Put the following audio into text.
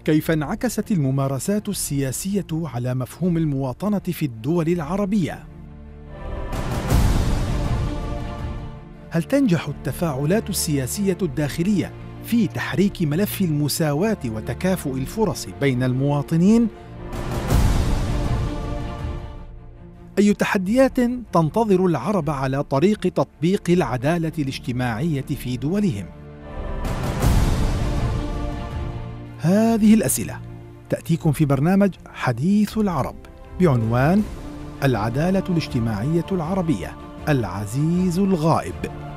كيف انعكست الممارسات السياسية على مفهوم المواطنة في الدول العربية؟ هل تنجح التفاعلات السياسية الداخلية في تحريك ملف المساواة وتكافؤ الفرص بين المواطنين؟ أي تحديات تنتظر العرب على طريق تطبيق العدالة الاجتماعية في دولهم؟ هذه الأسئلة تأتيكم في برنامج حديث العرب بعنوان العدالة الاجتماعية العربية، العزيز الغائب.